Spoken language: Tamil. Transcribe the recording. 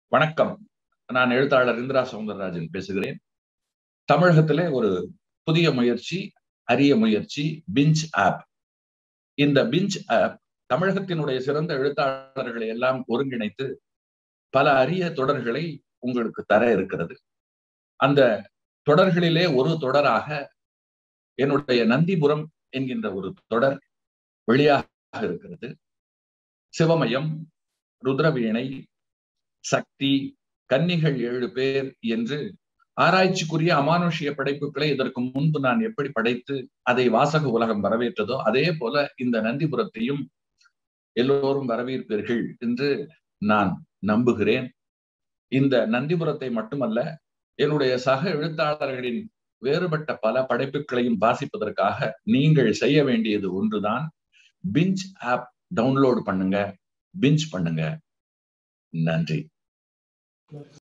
வணக்கம். நான் எழுத்தாளர் இந்திரா சௌந்தரராஜன் பேசுகிறேன். தமிழகத்திலே ஒரு புதிய முயற்சி, அரிய முயற்சி பிஞ்ச் ஆப். இந்த பிஞ்ச் ஆப் தமிழகத்தினுடைய சிறந்த எழுத்தாளர்களை எல்லாம் ஒருங்கிணைத்து பல அரிய தொடர்களை உங்களுக்கு தர இருக்கிறது. அந்த தொடர்களிலே ஒரு தொடராக என்னுடைய நந்திபுரம் என்கின்ற ஒரு தொடர் வெளியாக இருக்கிறது. சிவமயம், ருத்ரவீணை, சக்தி, கன்னிகள் 7 பேர் என்று ஆராய்ச்சிக்குரிய அமானுஷ்ய படைப்புகளை இதற்கு முன்பு நான் எப்படி படைத்து அதை வாசக உலகம் வரவேற்றதோ அதே போல இந்த நந்திபுரத்தையும் எல்லோரும் வரவேற்பீர்கள் என்று நான் நம்புகிறேன். இந்த நந்திபுரத்தை மட்டுமல்ல, என்னுடைய சக எழுத்தாளர்களின் வேறுபட்ட பல படைப்புகளையும் வாசிப்பதற்காக நீங்கள் செய்ய வேண்டியது ஒன்றுதான். பிஞ்ச் ஆப் டவுன்லோட் பண்ணுங்க, பிஞ்ச் பண்ணுங்க. நன்றி.